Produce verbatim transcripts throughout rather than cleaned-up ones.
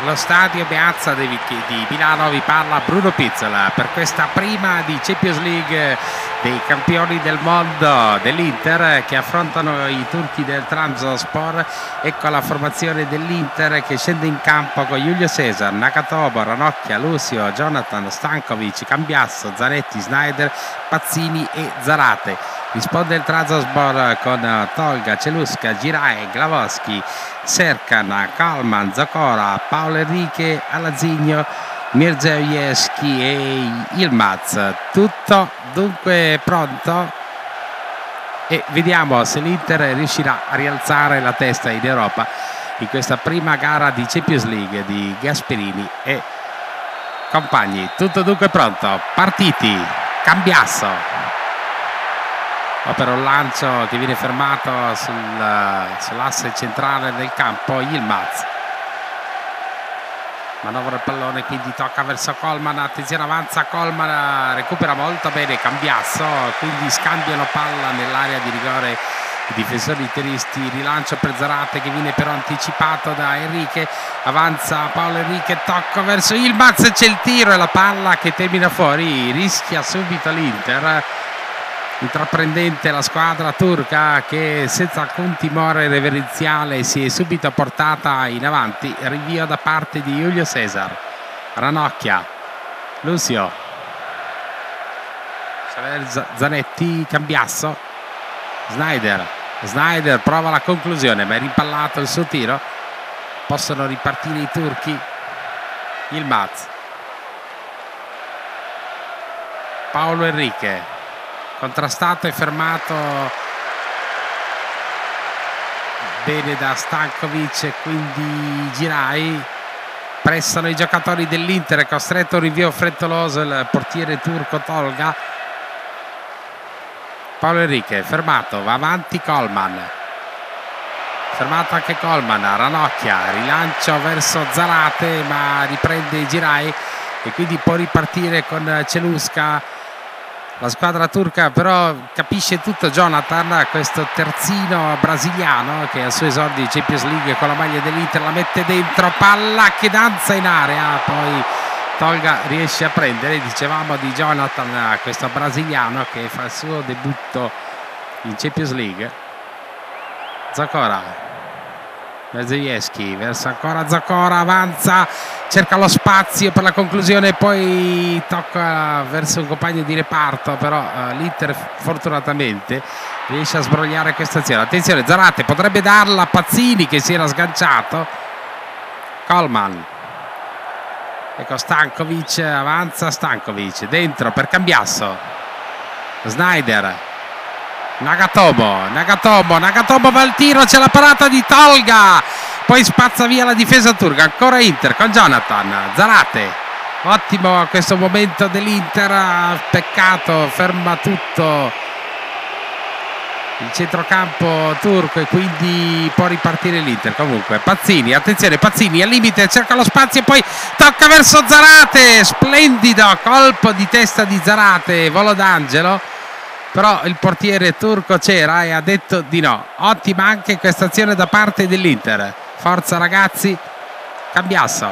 lo stadio Meazza di, di Milano, vi parla Bruno Pizzola per questa prima di Champions League dei campioni del mondo dell'Inter che affrontano i turchi del Trabzonspor. Ecco la formazione dell'Inter che scende in campo con Julio Cesar, Nagatomo, Ranocchia, Lucio, Jonathan, Stankovic, Cambiasso, Zanetti, Sneijder, Pazzini e Zarate. Risponde il Trabzonspor con Tolga, Celusca, Giray, Glavoschi, Serkan, Kalman, Zakora, Paolo Enrique, Alazigno, Mirzaevski e Yilmaz. Tutto dunque pronto e vediamo se l'Inter riuscirà a rialzare la testa in Europa in questa prima gara di Champions League di Gasperini e compagni. Tutto dunque pronto, partiti. Cambiasso per un lancio che viene fermato sul, sull'asse centrale del campo. Yilmaz manovra il pallone, quindi tocca verso Coleman, attenzione, avanza Coleman, recupera molto bene Cambiasso, quindi scambiano palla nell'area di rigore i difensori interisti. Rilancio per Zarate che viene però anticipato da Enrique, avanza Paolo Enrique, tocca verso Yilmaz, c'è il tiro e la palla che termina fuori, rischia subito l'Inter. Intraprendente la squadra turca che senza alcun timore reverenziale si è subito portata in avanti. Rinvio da parte di Julio Cesar, Ranocchia, Lucio, Zanetti, Cambiasso, Sneijder. Sneijder prova la conclusione ma è rimpallato il suo tiro. Possono ripartire i turchi. Yilmaz, Paolo Enrique, contrastato e fermato bene da Stankovic e quindi Giray. Pressano i giocatori dell'Inter, costretto a un rinvio frettoloso il portiere turco Tolga. Paolo Enrique fermato, va avanti Coleman, fermato anche Coleman. Ranocchia, rilancio verso Zarate ma riprende Giray e quindi può ripartire con Celusca. La squadra turca però capisce tutto. Jonathan, questo terzino brasiliano che al suo esordio di Champions League con la maglia dell'Inter, la mette dentro, palla che danza in area, poi Tolga riesce a prendere. Dicevamo di Jonathan, questo brasiliano che fa il suo debutto in Champions League. Zakora, Mirzaevski verso ancora Zakora, avanza, cerca lo spazio per la conclusione, poi tocca verso un compagno di reparto, però uh, l'Inter fortunatamente riesce a sbrogliare questa azione. Attenzione, Zarate potrebbe darla a Pazzini che si era sganciato. Coleman, ecco Stankovic, avanza Stankovic, dentro per Cambiasso, Sneijder, Nagatomo, Nagatomo, Nagatomo va al tiro, c'è la parata di Tolga, poi spazza via la difesa turca. Ancora Inter con Jonathan, Zarate, ottimo questo momento dell'Inter, peccato, ferma tutto il centrocampo turco e quindi può ripartire l'Inter. Comunque Pazzini, attenzione, Pazzini al limite, cerca lo spazio e poi tocca verso Zarate, splendido colpo di testa di Zarate, volo d'angelo, però il portiere turco c'era e ha detto di no. Ottima anche questa azione da parte dell'Inter, forza ragazzi. Cambiasso,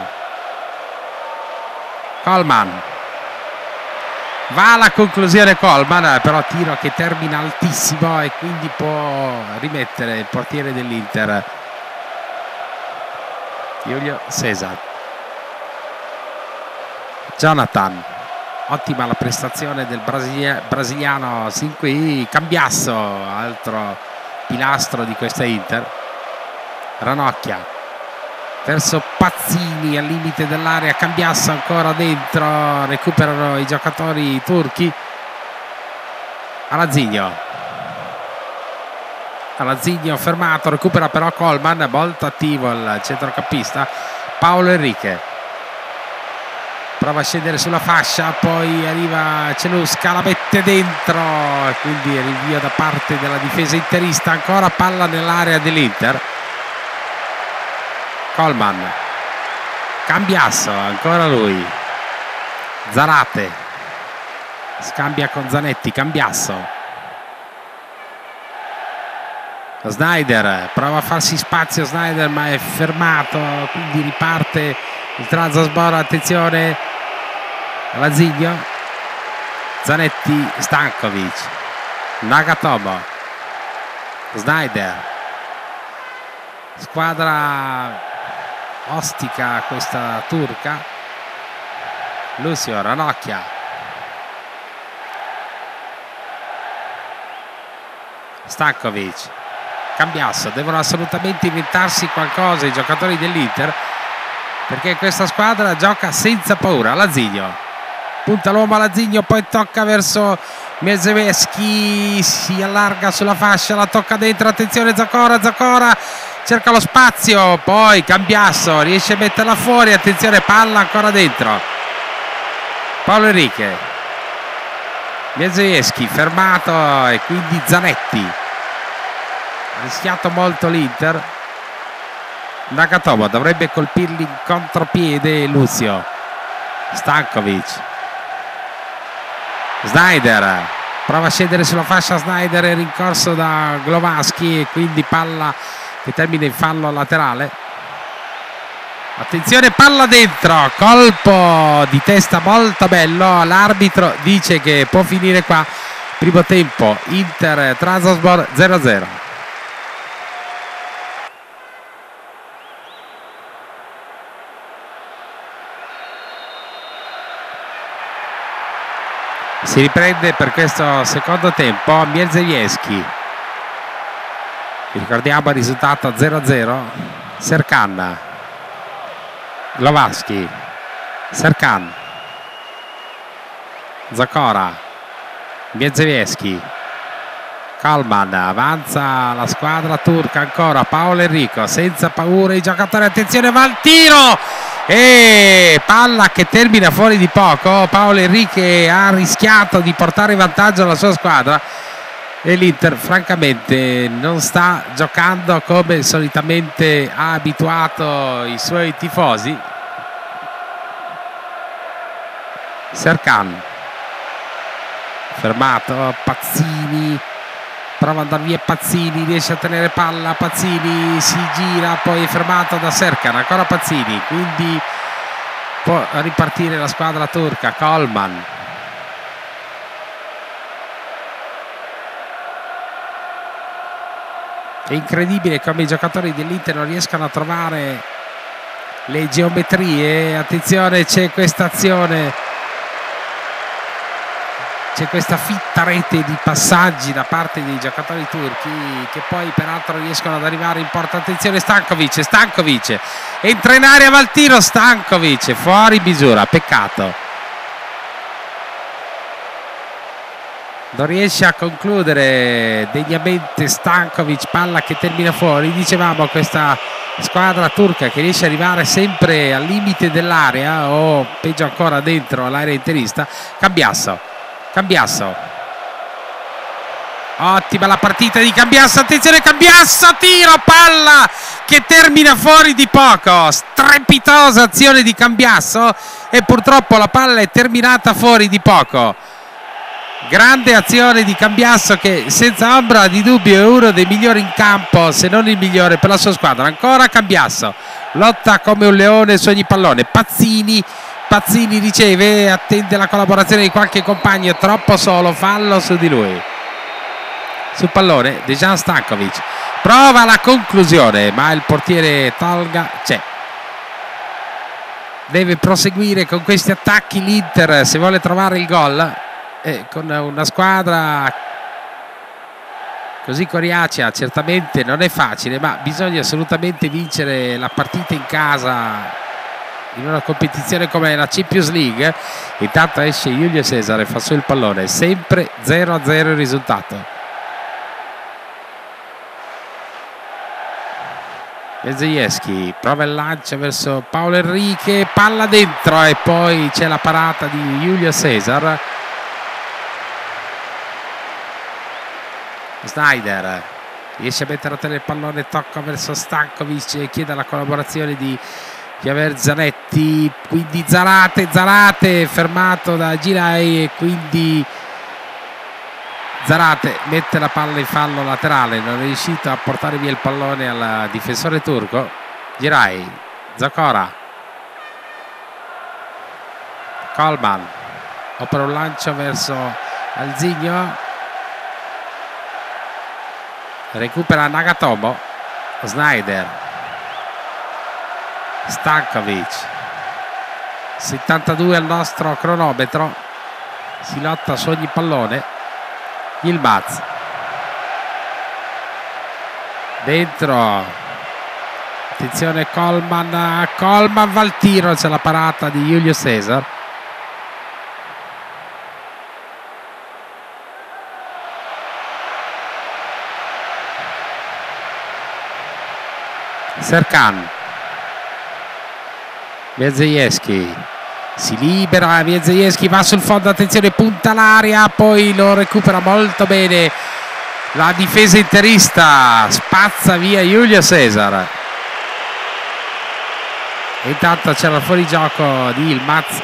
Coleman, va alla conclusione Coleman, però tiro che termina altissimo e quindi può rimettere il portiere dell'Inter Julio Cesar. Jonathan, ottima la prestazione del brasilia brasiliano sin qui. Cambiasso, altro pilastro di questa Inter. Ranocchia verso Pazzini al limite dell'area, Cambiasso ancora dentro, recuperano i giocatori turchi. Alazigno, Alazigno fermato, recupera però Coleman, molto attivo il centrocampista. Paolo Enrique prova a scendere sulla fascia, poi arriva Celusca, la mette dentro, quindi rinvio da parte della difesa interista. Ancora palla nell'area dell'Inter. Coleman, Cambiasso, ancora lui, Zarate scambia con Zanetti. Cambiasso, Sneijder prova a farsi spazio, Sneijder ma è fermato, quindi riparte il Trabzonspor, attenzione Lazzigno, Zanetti, Stankovic, Nagatomo, Sneijder. Squadra ostica questa turca. Lucio, Ranocchia, Stankovic, Cambiasso. Devono assolutamente inventarsi qualcosa i giocatori dell'Inter, perché questa squadra gioca senza paura. Lazzigno, punta l'uomo a Lazzigno, poi tocca verso Mierzejewski, si allarga sulla fascia, la tocca dentro, attenzione Zacora, Zacora cerca lo spazio, poi Cambiasso riesce a metterla fuori, attenzione palla ancora dentro, Paolo Enrique, Mierzejewski fermato e quindi Zanetti. Ha rischiato molto l'Inter. Nagatomo dovrebbe colpirli in contropiede Lucio. Stankovic, Sneijder prova a scendere sulla fascia, Sneijder è rincorso da Glowacki e quindi palla che termina in fallo laterale. Attenzione, palla dentro, colpo di testa molto bello, l'arbitro dice che può finire qua. Primo tempo Inter Trabzonspor zero a zero. Si riprende per questo secondo tempo Mierzejewski. Ricordiamo il risultato zero a zero. Serkan, Glowacki, Serkan, Zacora, Mierzejewski, Kalman, avanza la squadra turca ancora, Paolo Enrico, senza paura i giocatori, attenzione va al tiro e palla che termina fuori di poco. Paolo Enrique ha rischiato di portare in vantaggio la sua squadra e l'Inter francamente non sta giocando come solitamente ha abituato i suoi tifosi. Serkan fermato, Pazzini prova ad andare via, Pazzini riesce a tenere palla, Pazzini si gira, poi è fermato da Serkan, ancora Pazzini, quindi può ripartire la squadra turca. Coleman, è incredibile come i giocatori dell'Inter non riescano a trovare le geometrie. Attenzione, c'è questa azione, c'è questa fitta rete di passaggi da parte dei giocatori turchi che poi peraltro riescono ad arrivare in porta. Attenzione Stankovic, Stankovic entra in area, va al tiro, Stankovic fuori misura, peccato, non riesce a concludere degnamente Stankovic, palla che termina fuori. Dicevamo questa squadra turca che riesce ad arrivare sempre al limite dell'area o peggio ancora dentro l'area interista. Cambiasso, Cambiasso, ottima la partita di Cambiasso, attenzione Cambiasso, tiro, palla che termina fuori di poco, strepitosa azione di Cambiasso e purtroppo la palla è terminata fuori di poco. Grande azione di Cambiasso che senza ombra di dubbio è uno dei migliori in campo, se non il migliore per la sua squadra. Ancora Cambiasso, lotta come un leone su ogni pallone. Pazzini, Pazzini riceve, attende la collaborazione di qualche compagno, troppo solo, fallo su di lui. Sul pallone Dejan Stankovic, prova la conclusione ma il portiere Tolga c'è. Deve proseguire con questi attacchi l'Inter se vuole trovare il gol, e con una squadra così coriacea certamente non è facile, ma bisogna assolutamente vincere la partita in casa in una competizione come la Champions League. Intanto esce Giulio Cesare, fa su il pallone, sempre zero a zero il risultato. Mierzejewski prova il lancio verso Paolo Enrique, palla dentro e poi c'è la parata di Giulio Cesar. Sneijder riesce a mettere a terra il pallone, tocca verso Stankovic e chiede la collaborazione di Javier Zanetti, quindi Zarate, Zarate fermato da Giray e quindi Zarate mette la palla in fallo laterale, non è riuscito a portare via il pallone al difensore turco. Giray, Zacora, Coleman opera un lancio verso Alzigno, recupera Nagatomo, Snyder, Stankovic, settantadue al nostro cronometro, si lotta su ogni pallone. Yilmaz dentro, attenzione Coleman, Coleman va al tiro, c'è la parata di Julio Cesar. Serkan, Miedzejewski si libera, Miedzejewski va sul fondo, attenzione, punta l'aria, poi lo recupera molto bene la difesa interista, spazza via Julio Cesar. E intanto c'era il fuorigioco di Yilmaz.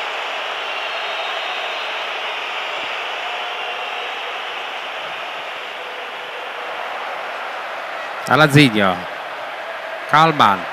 Alazigno, Coleman,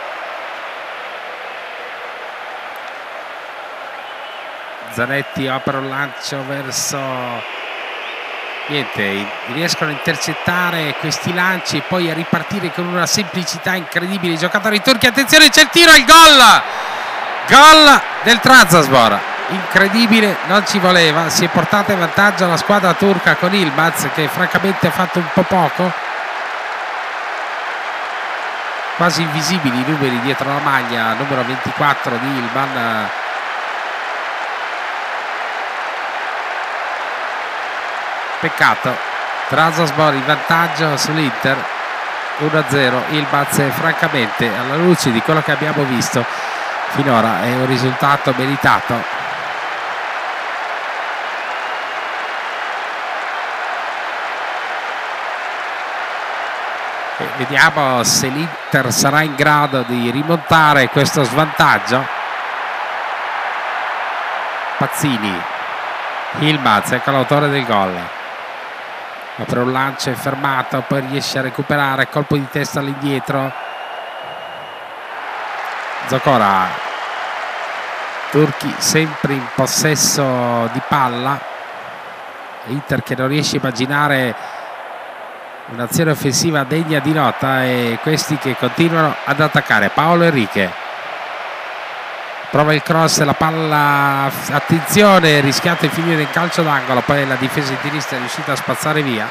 Zanetti opera un lancio verso, niente, riescono a intercettare questi lanci e poi a ripartire con una semplicità incredibile i giocatori turchi. Attenzione, c'è il tiro, il gol gol del Trabzonspor, incredibile, non ci voleva, si è portata in vantaggio la squadra turca con Yilmaz che francamente ha fatto un po' poco, quasi invisibili i numeri dietro la maglia numero ventiquattro di Ilman. Peccato, Trabzonspor in vantaggio sull'Inter uno a zero. Yilmaz, francamente, alla luce di quello che abbiamo visto finora, è un risultato meritato. E vediamo se l'Inter sarà in grado di rimontare questo svantaggio. Pazzini, Yilmaz, ecco l'autore del gol. Apre un lancio, è fermato, poi riesce a recuperare, colpo di testa all'indietro. Zokora, turchi sempre in possesso di palla. Inter che non riesce a immaginare un'azione offensiva degna di nota e questi che continuano ad attaccare. Paolo Enrique prova il cross, la palla, attenzione, rischiato di finire in calcio d'angolo, poi la difesa interista è riuscita a spazzare via.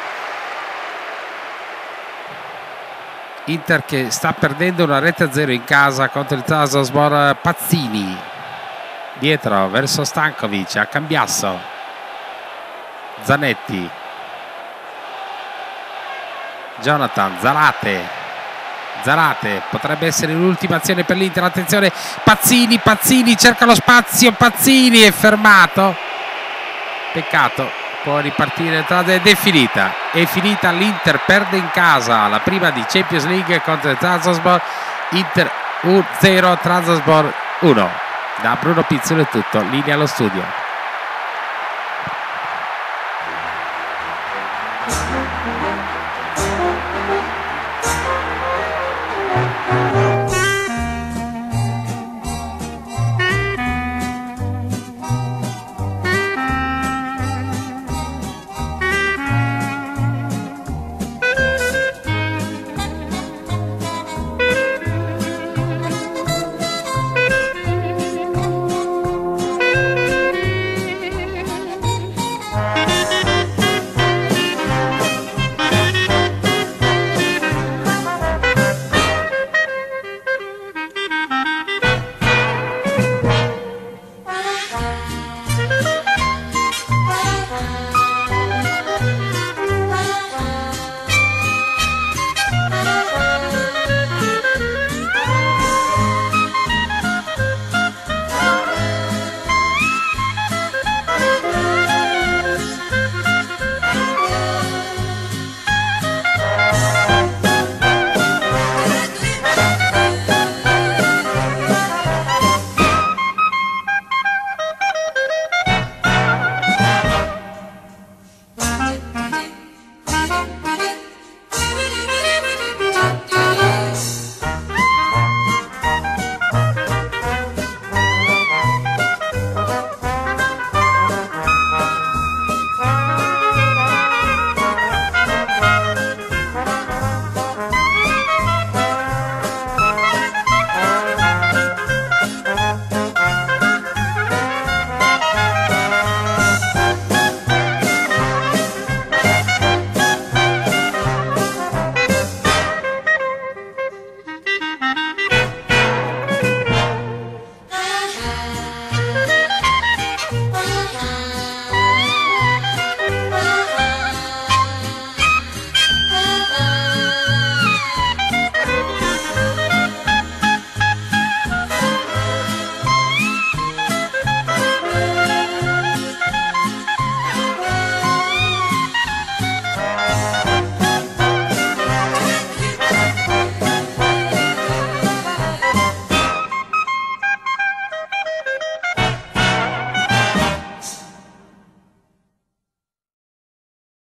Inter che sta perdendo una rete a zero in casa contro il Trabzonspor. Pazzini dietro verso Stankovic, a Cambiasso, Zanetti, Jonathan, Zarate, Zarate, potrebbe essere l'ultima azione per l'Inter, attenzione, Pazzini, Pazzini cerca lo spazio, Pazzini è fermato, peccato, può ripartire ed è finita, è finita, l'Inter perde in casa la prima di Champions League contro il Trabzonspor. Inter zero, Trabzonspor uno. Da Bruno Pizzolo è tutto, linea allo studio.